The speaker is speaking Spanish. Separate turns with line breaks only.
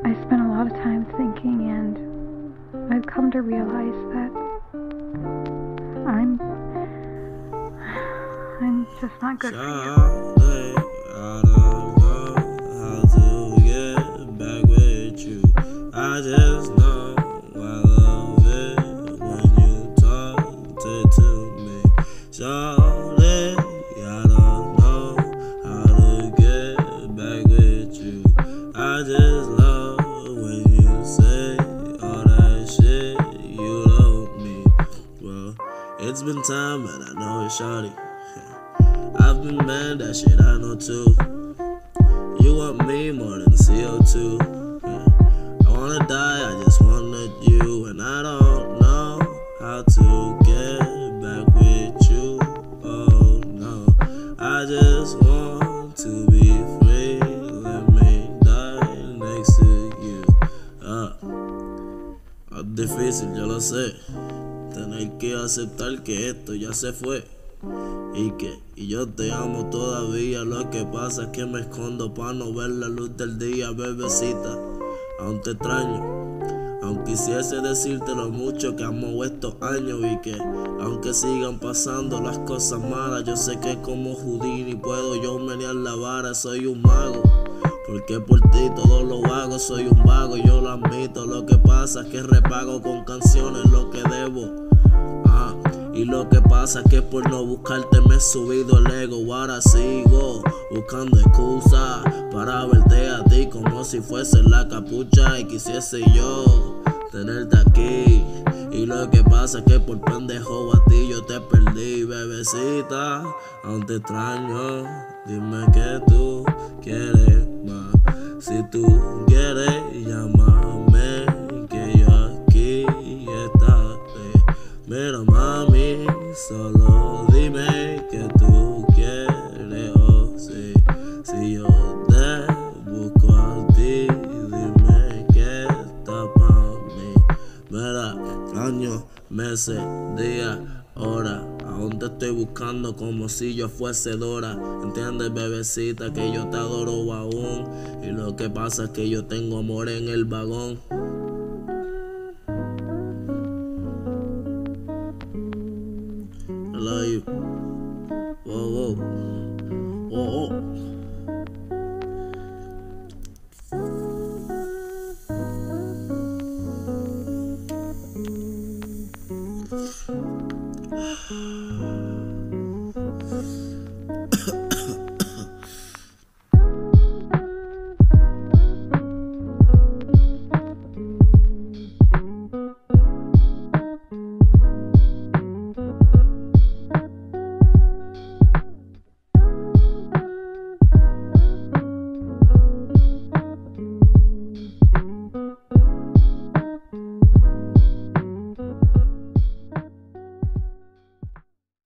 I spent a lot of time thinking, and I've come to realize that I'm just not good for you.
I don't know how to get back with you. I just know I love it when you talk to me. Shawty, I don't know how to get back with you. I just love when you say all that shit you love me. Well, it's been time and I know it's shawty. I've been mad, that shit I know too. You want me more than CO2. I wanna die, I just wanted you. And I don't know how to get back with you. Oh no, I just want to be free. Let me die next to you. Es difícil, yo lo sé. Tener que aceptar que esto ya se fue. Y yo te amo todavía. Lo que pasa es que me escondo pa' no ver la luz del día, bebecita. Aún te extraño, aún quisiese decirte lo mucho que amo estos años. Y que aunque sigan pasando las cosas malas, yo sé que como Houdini puedo yo menear la vara. Soy un mago, porque por ti todo lo hago. Soy un vago, yo lo admito. Lo que pasa es que repago con canciones lo que debo. Y lo que pasa es que por no buscarte me he subido el ego. Ahora sigo buscando excusas para verte a ti como si fuese la capucha. Y quisiese yo tenerte aquí. Y lo que pasa es que por pendejo a ti yo te perdí, bebecita. Aún te extraño, dime que tú quieres más. Si tú quieres, llámame, que yo aquí estaré. Mira mami, solo dime que tú quieres, oh sí. Si yo te busco a ti, dime que está pa' mí. Mira, años, meses, días, horas, aún te estoy buscando como si yo fuese Dora. ¿Entiendes, bebecita, que yo te adoro aún? Y lo que pasa es que yo tengo amor en el vagón.